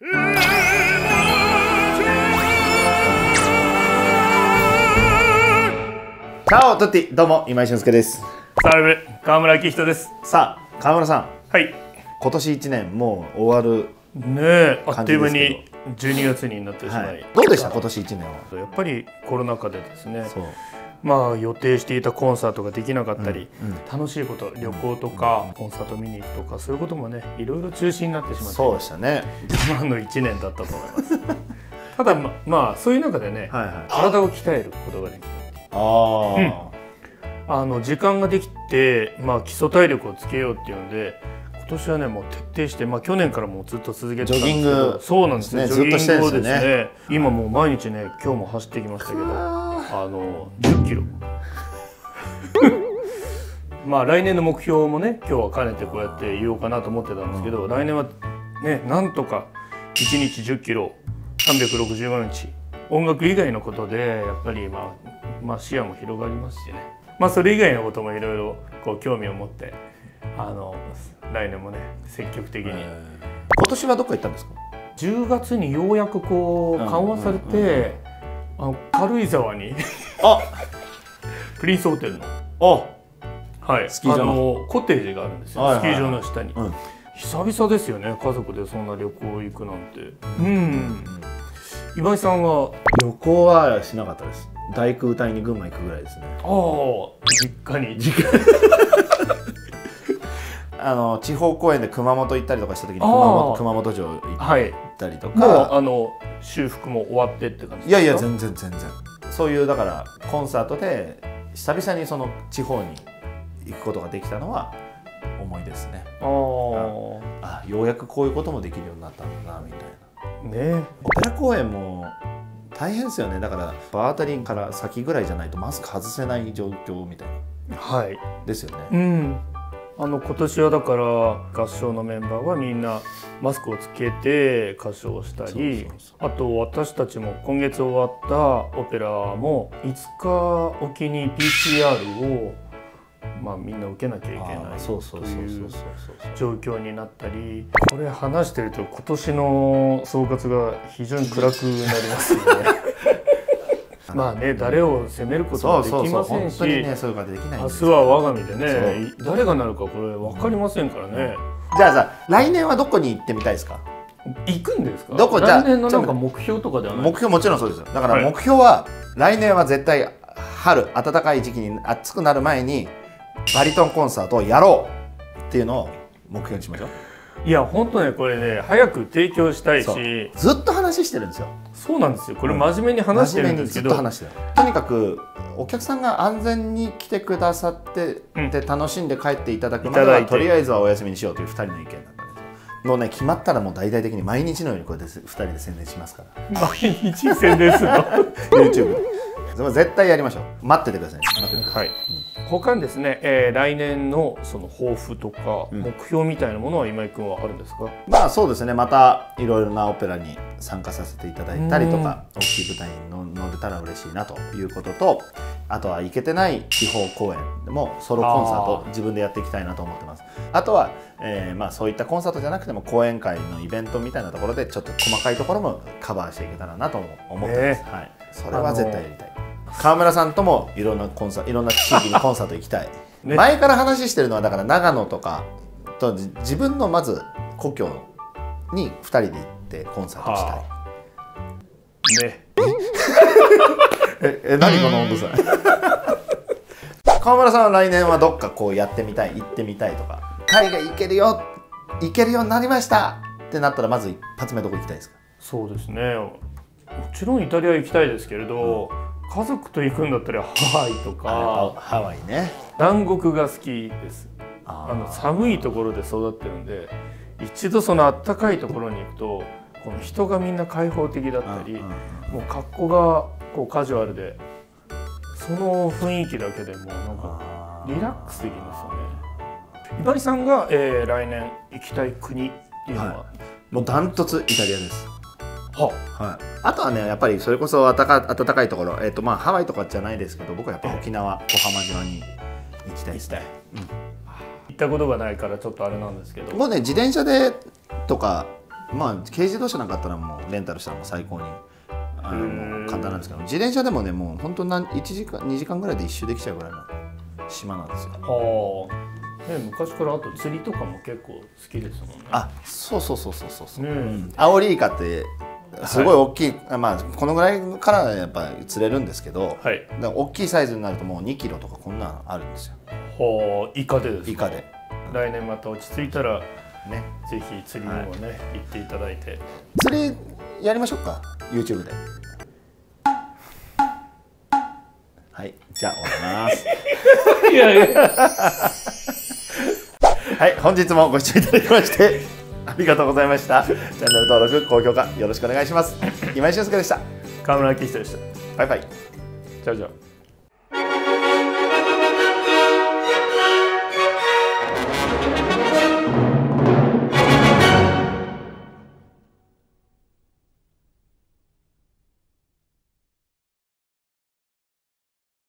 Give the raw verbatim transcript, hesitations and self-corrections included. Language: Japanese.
チャオトゥッティ、どうも今井俊介です。 サルベ川村明人です。 さあ川村さん、 はい、 今年いちねんもう終わるねえ、あっという間にじゅうにがつになってしまい、はい、 どうでした今年いちねんは。 やっぱりコロナ禍でですね、そうまあ予定していたコンサートができなかったり、うんうん、楽しいこと、旅行とか、うん、コンサート見に行くとか、そういうこともねいろいろ中止になってしまって、 そうでしたね、 我慢のいちねんだったと思いますただ ま, まあそういう中でね、はいはい、体を鍛えることができたっていう、あ、うん、あの時間ができて、まあ、基礎体力をつけようっていうので今年はねもう徹底して、まあ、去年からもうずっと続けてたんですけど、ジョギング、そうなんですね、 ずっとしてるんですよね。 今もう毎日ね、今日も走ってきましたけど、あのじゅっキロまあ来年の目標もね、今日は兼ねてこうやって言おうかなと思ってたんですけど、来年はねなんとかいちにちじゅっキロさんびゃくろくじゅうごにち、音楽以外のことでやっぱり、まあ、まあ視野も広がりますしね、まあそれ以外のこともいろいろこう興味を持って、あの来年もね積極的に。今年はどこ行ったんですか？ じゅうがつにようやくこう緩和されて、あの軽井沢にあプリンスホテルのあ、はい、スキー場 の, あのコテージがあるんですよ、はいはいはい、スキー場の下に、うん、久々ですよね、家族でそんな旅行行くなんて。うん、うん、今井さんは？ 旅行はしなかったです。大工隊に群馬行くぐらいですね。 ああ、実家に実家あの地方公演で熊本行ったりとかした時に熊本、熊本城行ったりとか、 はい、もうあの修復も終わってって感じですか？ いやいや全然全然、そういうだからコンサートで久々にその地方に行くことができたのは思いですね。ああ、ようやくこういうこともできるようになったんだなみたいなね。オペラ公演も大変ですよね。だから場当たりから先ぐらいじゃないとマスク外せない状況みたいな、はい、ですよね。うん、 あの今年はだから合唱のメンバーはみんなマスクをつけて歌唱したり、あと私たちも今月終わったオペラもいつかおきに ピーシーアール をまあみんな受けなきゃいけないという状況になったり、これ話してると今年の総括が非常に暗くなりますよねまあね、誰を責めることはできませんし、明日は我が身でね、誰がなるかこれ分かりませんからね。 じゃあさ、来年はどこに行ってみたいですか？ 行くんですか？ どこ？じゃあ来年のなんか目標とかではない？ 目標もちろんそうですよ。だから目標は、はい、来年は絶対春暖かい時期に暑くなる前にバリトンコンサートをやろうっていうのを目標にしましょう。 いや本当ね、これね早く提供したいし、 ずっと話してるんですよ。 そうなんですよ。これ真面目に話してるんですけど、 うん、ずっと話してる。とにかくお客さんが安全に来てくださって、うん、で楽しんで帰っていただくまではとりあえずはお休みにしようというふたりの意見なんですよ。もうね、決まったらもう大々的に毎日のようにこうやってふたりで宣伝しますから。 毎日宣伝するの YouTube で絶対やりましょう。待っててください。待っててください。はい、 うん、他にですね、えー、来年のその抱負とか目標みたいなものは今井君はあるんですか？うん、 まあそうですね、またいろいろなオペラに参加させていただいたりとか、大きい舞台に乗れたら嬉しいなということと、あとは行けてない地方公演でもソロコンサート自分でやっていきたいなと思ってます。あとは、えー、まあそういったコンサートじゃなくても講演会のイベントみたいなところでちょっと細かいところもカバーしていけたらなと思ってます。えー、はい、それは絶対やりたい。川村さんともいろんなコンサート、いろんな地域にコンサート行きたい、ね、前から話してるのはだから長野とかと自分のまず故郷にふたりで行ってコンサートしたい、はあ、ねええ、何この温度差川村さんは来年はどっかこうやってみたい、行ってみたいとか、海外行けるよ、行けるようになりましたってなったらまず一発目どこ行きたいですか？ そうですね、もちろんイタリア行きたいですけれど、うん、家族と行くんだったらハワイとか。 ハワイね、 南国が好きです。ああの寒いところで育ってるんで、一度その暖かいところに行くとこの人がみんな開放的だったり、もう格好がこうカジュアルで、その雰囲気だけでもうなんかリラックスできますよね。今井さんが、えー、来年行きたい国っていうのは、はい、 もうダントツイタリアです。ははい、あとはね、やっぱりそれこそ暖か、暖かいところ、えーとまあ、ハワイとかじゃないですけど、僕はやっぱ沖縄、小浜島に行きたいですね。うん、行ったことがないからちょっとあれなんですけど、 もうね、自転車でとかまあ軽自動車なんかあったらもうレンタルしたらもう最高にあの簡単なんですけど、自転車でもねもう本当なんいちじかんにじかんぐらいで一周できちゃうぐらいの島なんですよ。 はあ、ね、昔からあと釣りとかも結構好きですもんね。 あ、そうそうそうそうそうそう、 ね、 うん、アオリイカってすごい大きい、はい、まあこのぐらいからやっぱり釣れるんですけど、はい、だから大きいサイズになるともうにキロとかこんなのあるんですよ。 はあ、イカでですか。 イカで。 来年また落ち着いたらね、ぜひ釣りにもね、はい、行っていただいて。 釣りやりましょうか、 YouTube で。はい、じゃあ終わります。いやいやはい、本日もご視聴いただきましてありがとうございました。チャンネル登録、高評価よろしくお願いします。今井俊介でした。 川村明久でした。 バイバイ。 チャオチャオ。